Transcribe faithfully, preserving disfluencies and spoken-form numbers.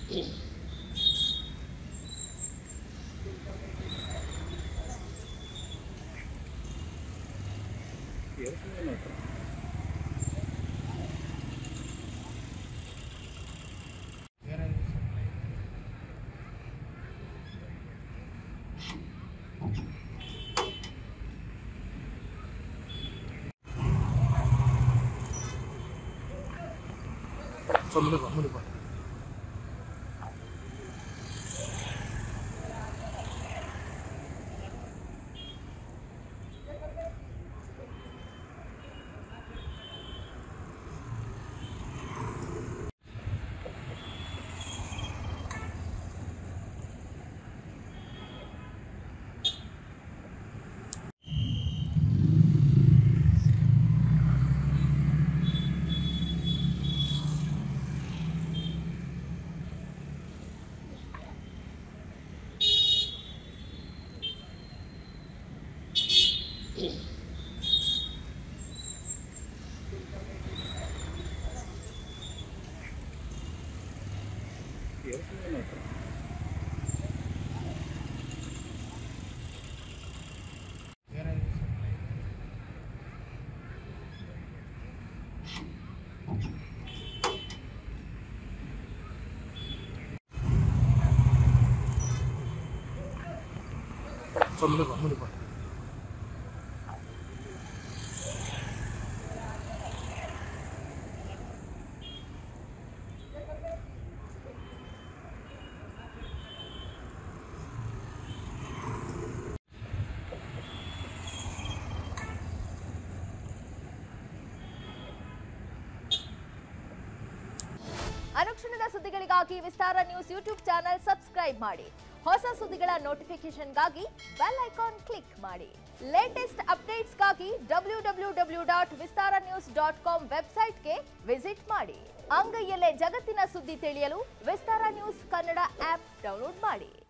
ಮುಂದೆ ಬಾ ಮುಂದೆ ಬಾ ಮುಂದೆ ಬಾ ಮುಂದೆ ಬಾ ಅನುಕ್ಷಣದ ಸುದ್ದಿಗಳಿಗಾಗಿ Vistara news YouTube channel subscribe ಮಾಡಿ. ಹೊಸ ಸುದ್ದಿಗಳ ನೋಟಿಫಿಕೇಶನ್ಗಾಗಿ ಬೆಲ್ ಐಕಾನ್ ಕ್ಲಿಕ್ ಮಾಡಿ. ಲೇಟೆಸ್ಟ್ ಅಪ್ಡೇಟ್ಸ್ಗಾಗಿ W W W dot Vistara news dot com ವೆಬ್ಸೈಟ್ಗೆ ವಿಸಿಟ್ ಮಾಡಿ. ಅಂಗೈಯಲ್ಲೇ ಜಗತ್ತಿನ ಸುದ್ದಿ ತಿಳಿಯಲು Vistara news Kannada app download ಮಾಡಿ.